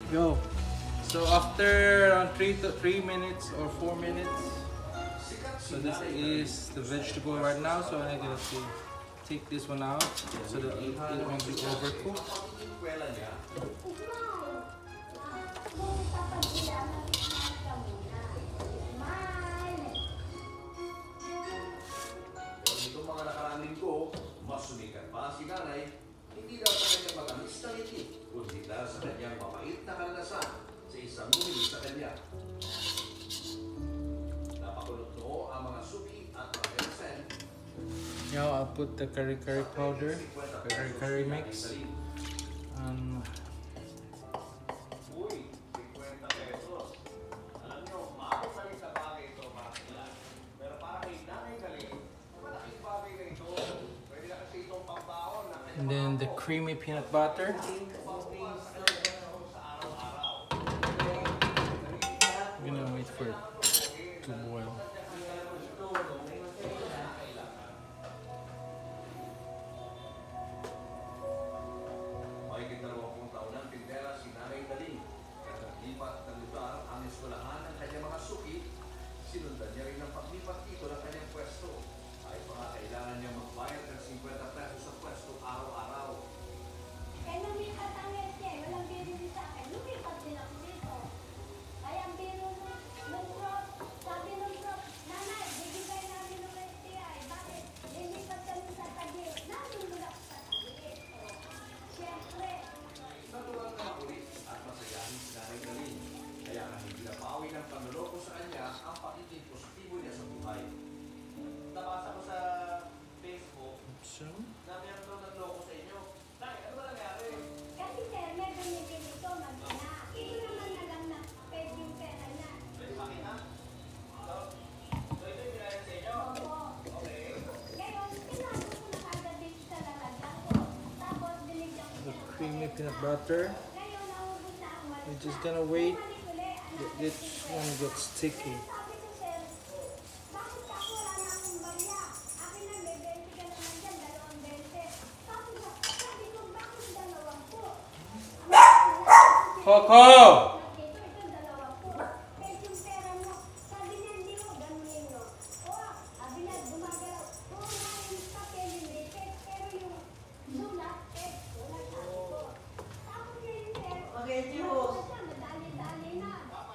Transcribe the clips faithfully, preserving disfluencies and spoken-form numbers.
Yo. So after around three to three minutes or four minutes, so this is the vegetable right now. So I'm gonna see, take this one out so that it, it won't be overcooked. Itong mga nakaraang linggo, mas sumikat pa si nanay, hindi daw sa kanyang matamis na ngiti, kundi dahil sa kanyang mapait na kalanasan sa isang bumili sa kanya. Napakulot noo ang mga suki at mga esen. Now I'll put the curry curry powder, the curry curry mix. Um, Uy, fifty pesos. Alam nyo, maaaring sa bagay ito para sa ilan. Pero para kay nanay galing, malaking bagay na ito. Pwede na kasi itong pambaon na kanyang and then the creamy peanut butter. I'm gonna wait for it to boil. Mahigit dalawang taon ng tindera si Nanay Daling. Kaya naglipat ng lugar ang eskwelahan ng kanyang mga suki. Sinundan niya rin ang paglipat dito ng kanyang pwesto. Ay mga kailangan niya magbayad ng fifty pesos sa pwesto araw-araw. Eh, lumipat ang net niya eh. Walang bibili sa akin. Lumipat din ako dito. Kaya ang biro nung nung prof, sabi nung prof, nanay, bibigay namin ng S T I. Bakit? Lilipat kami sa Taguig. Nandun ako sa Taguig. So, siyempre, Natural na makulit at masayahin si Nanay Daling. Kaya nga hindi napawi ng panloloko sa kanya ang pagiging positibo niya sa buhay. Nabasa ko sa Facebook So, na meron daw nagloko sa inyo. Nay, ano ba nangyari? kasi sir, may bumibili ko mag-ina. Ito naman na lang na pwede yung pera niya. Pwede makita? So, so ito yung binayad sa inyo? Opo. Okay. Ngayon, pinasok ko na kagad dito sa lalagyan ko. Tapos, binigyan ko the siya ng creamy pera. peanut butter. Ngayon, naubos na ang wala. We're just gonna wait. Bumalik uli, anak. that This one gets sticky. Sabi ko, sir, bakit ako wala na akong barya? Akin na, may twenty ka naman dyan, dalawang twenty. Sabi ko, sabi ko, bakit dalawang po? Coco! Ito, ito, dalawang po. Kahit yung pera mo, sabi niya, hindi mo, ganunin mo. O, sabi niya, gumagalaw. Oo nga, yung papel, yung reset, pero yung sulat, eh, wala sabi ko. Tapos ngayon, sir, nakuha siya, madali-dali na.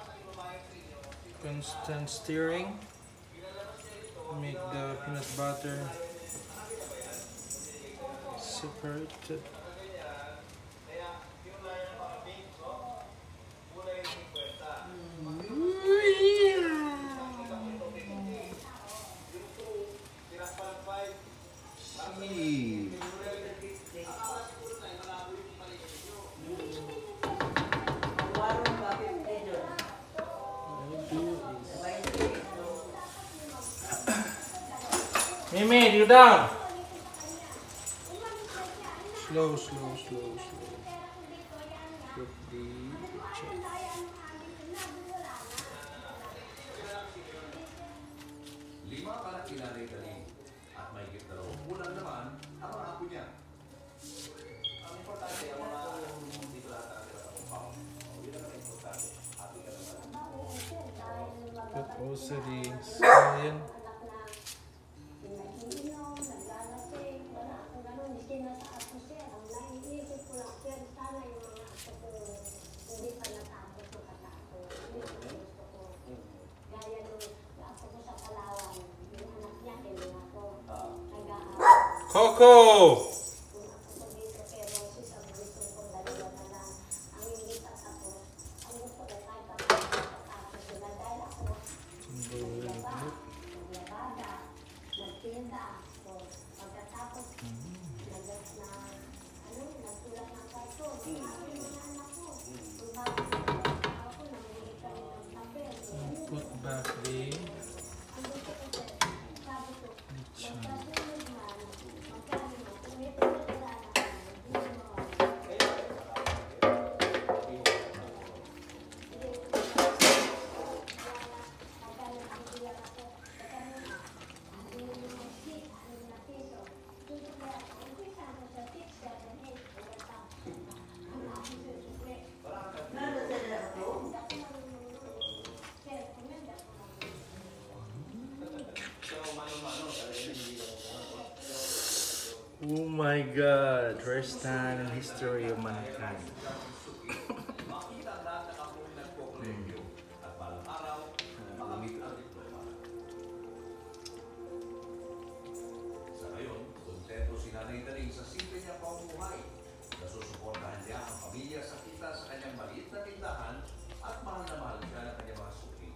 Constant stirring. Make the peanut butter separated. Mimi, you down. Slow, slow, slow, slow. Put the check. Lima para kay Nanay Daling at may higit dalawang bulan naman ang mga apo niya. Ang importante ang mga dito lahat ang nila ng pao. Yun ang importante. Happy ka naman. Put also the scallion. Coco! Put back the lechon. Oh my God! First time in history of mankind. Makita ang lahat ng apoy nagko-kolekyo at balang araw, makamit ang diploma. Sa ngayon, kontento si Nanay Daring sa simple niya pamumuhay. Nasusuportahan niya ang pamilya sa kita sa kanyang maliit na tindahan at mahal na mahal siya ng kanyang mga suki.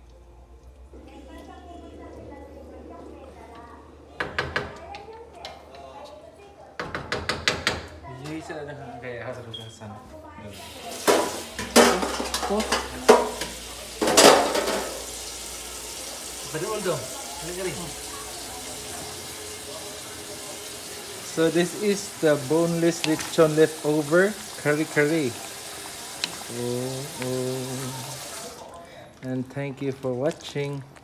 Hindi sila nakakaya sa lugar sana. Oh. Padul dong. So this is the boneless lechon leftover curry curry. Oh, oh. And thank you for watching.